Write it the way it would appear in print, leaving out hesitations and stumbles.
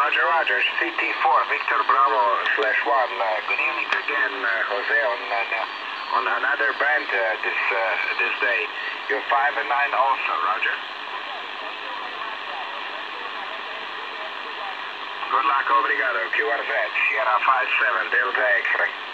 Roger, Roger. CT4, Victor Bravo /1. Good evening again, Jose, on another band this day. You're 5 and 9 also, Roger. Good luck, obrigado. QRZ, Sierra 57, Delta X-ray.